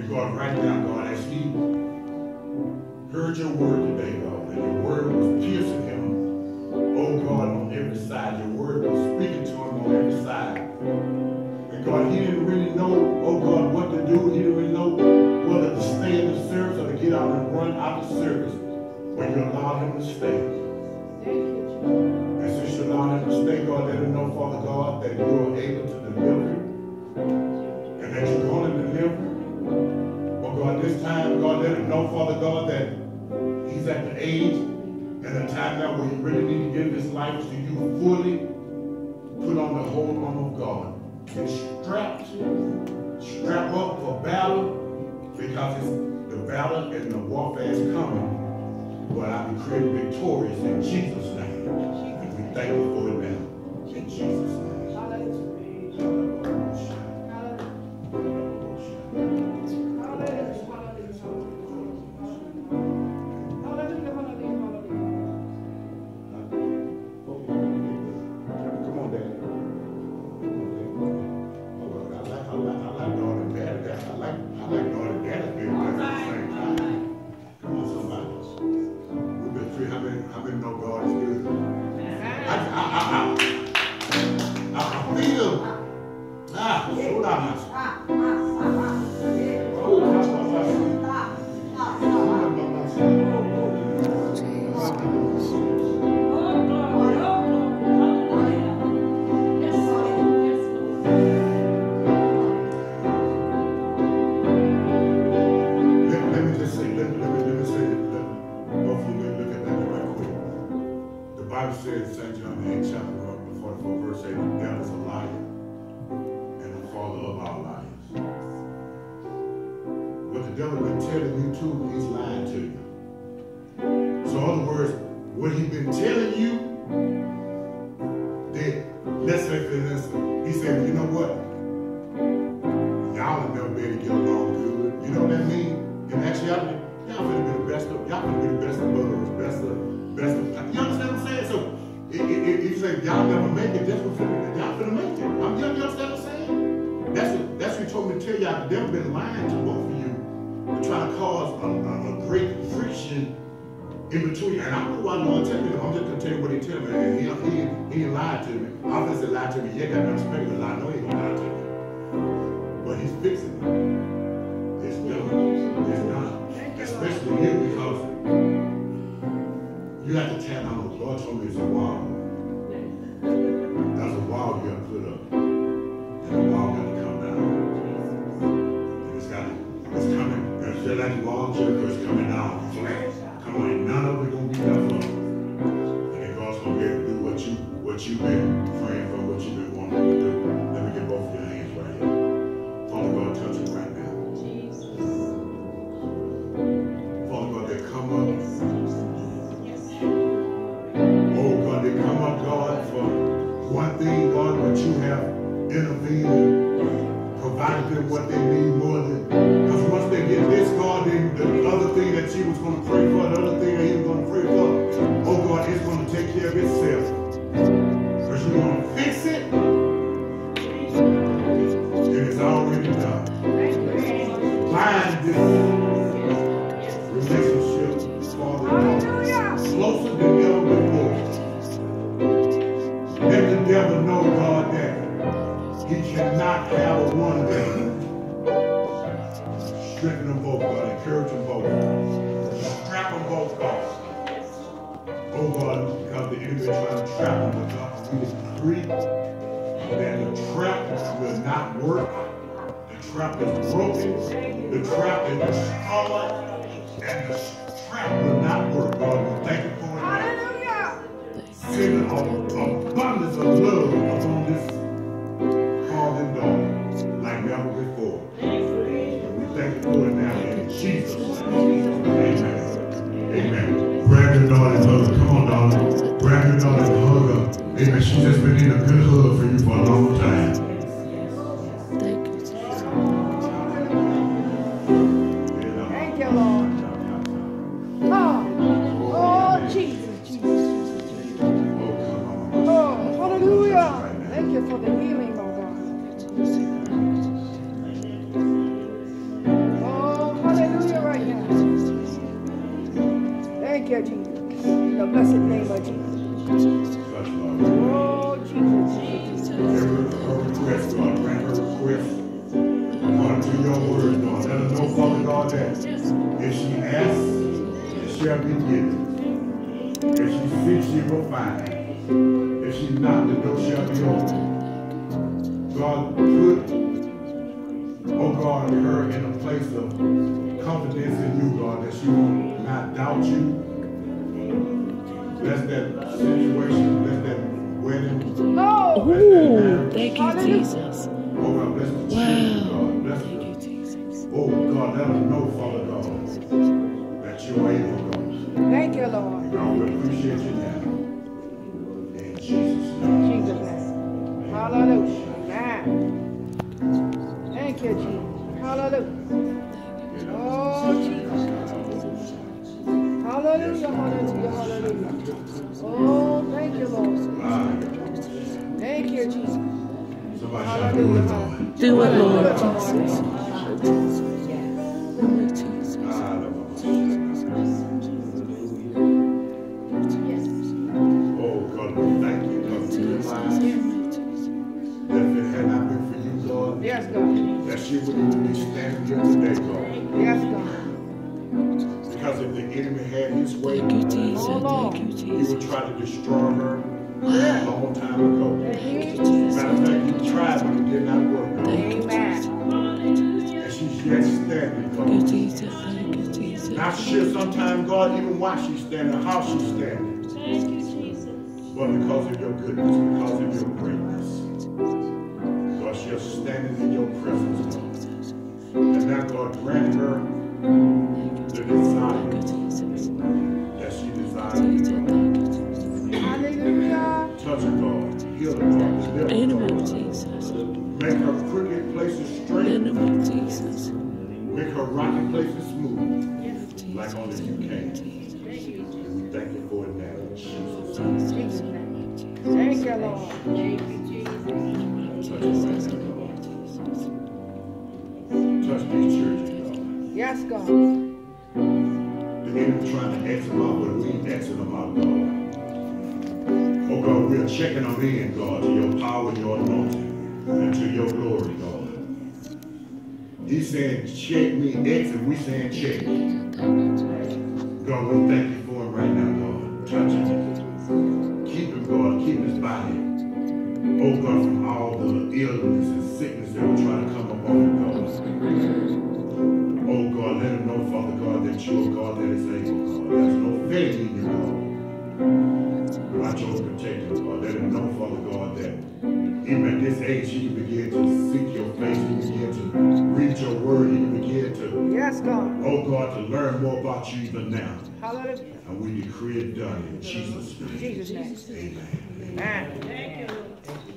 And God, right now, God, as he heard your word today, God, and your word was piercing him, oh God, on every side. Your word was speaking to him on every side. And God, he didn't really know, oh God, what to do. He didn't really know whether to stay in the service or to get out and run out of service. But you allowed him to stay. And since you allowed him to stay, God, let him know, Father God, that you are able to deliver and that you're going to deliver. But God, this time, God, let him know, Father God, that he's at the age and the time now where he really need to give his life to you fully. Put on the whole armor of God and strap up for battle, because the battle and the warfare is coming. But I decree victorious in Jesus' name. And we thank you for it now. In Jesus' name. In between, and I don't know why no one tell me. I'm just gonna tell you what he tell me, and he lied to me. Obviously lied to me. Yeah, got no respect to lie. No, he ain't gonna lie to me. But he's fixing it. It's done. It's done. Especially you, because you have to tear down. God told me it's a wall. That's a wall you gotta put up, and the wall got to come down. And it's coming. It's just like the wall Jericho is coming down. Come on, none of it gonna be left up. And then God's gonna be able to do what you've been praying for, what you've been wanting to do. Let me get both of your hands right here. Father God, touch it right now. Jesus. Father God, they come up. Oh God, they come up, God, for one thing, God, but you have intervened, provided them what they need more than. Because once they get this, God, then the other thing that she was going to pray for, the other thing that he was going to pray for, oh God, it's going to take care of itself. Because you're going to fix it, and it's already done. Bind this relationship, Father God, closer than ever before. Let the devil know, God, that he cannot have a one day. Strengthen them both, God. Encourage them both. Strap them both, God. Oh, God, because the enemy is trying to trap them, but God, we decree that the trap will not work. The trap is broken. The trap is destroyed. And the trap will not work, God. We thank you for it. Hallelujah. Send an abundance of love upon this calling daughter like never before. Thank you for it now in Jesus' name. Amen. Amen. Grab your daughter and hug her. Come on, daughter. Grab your daughter and hug her. Amen. She's just been needing a good hug for you for a long time. Thank you, Jesus. Thank you, Lord. Oh, Jesus, Jesus, Jesus. Oh, come on. Thank you, Jesus. In the blessed name of Jesus. Touch, Lord. Oh, Jesus. Her request, God, grant her request. According to your word, God, let her know, Father God, that if she asks, it shall be given. If she seeks, she will find. If she knocks, the door shall be open. God, put, oh God, her in a place of confidence in you, God, that she will not doubt you. Bless that situation, bless that wedding. Oh, Bless that Oh, marriage. thank you, Jesus. Oh God, bless the children, God. Bless Thank you, them. Jesus. Oh God, let them know, Father God, that you're able, God. thank you, Lord. God, we appreciate you now. In Jesus' name. Jesus' name. Hallelujah. Amen. Thank you, Jesus. Hallelujah. Oh, Jesus. Hallelujah, hallelujah, hallelujah. Oh, thank you, Lord. Ah, Thank you, Jesus. somebody shout, do it, Lord. Do it, Lord Hallelujah, Jesus. Lord Jesus. Ah, Lord. Oh God, we thank you because we realize that if it had not been for you, God, Yes, God. that she wouldn't even be standing here today, God. Yes, God. Because if the enemy had his way, Thank you, Jesus. Lord. Thank you, he Jesus. would try to destroy her a long time ago. Thank you, Jesus. Matter of fact, he tried, but it did not work, God. Thank you, Jesus. Amen. And she's yet standing, Thank you, God. Jesus. Thank you, Jesus. Not sure sometimes, God, even why she's standing, how she's standing. But because of your goodness, because of your greatness. God, she's standing in your presence, God. And now, God, grant her the desire that she desires, God. Hallelujah. Touch her, God. Heal her, God. Deliver In the her, name of God. Jesus. Make her crooked places In straight. the name of Jesus. Make her rocky places smooth. Like only you can. Jesus. And we thank you for it now in Jesus' name. Jesus' name. Thank you, Lord. Touch us right now, God. Touch these churches, God. Yes, God. The enemy trying to exit them out, but we ain't exiting them out, God. Oh God, we are checking them in, God, to your power and your anointing, and to your glory, God. He's saying, check me, exit. We saying, check. God, we thank you for him right now, God. Touch him. Keep him, God. Keep his body. Oh God, from all the illness and sickness that will try to come upon him, God. Oh God, let him know, Father God, that you're a God that is able, God. There's no failure in you, God. Watch over protect him, God. Let him know, Father God, that even at this age, he can begin to seek your face. He can begin to read your word. He can begin to, Yes, God. oh God, to learn more about you even now. Hallelujah. And we decree it done in Jesus' name. Jesus' name. Amen. Amen. Thank you, Lord.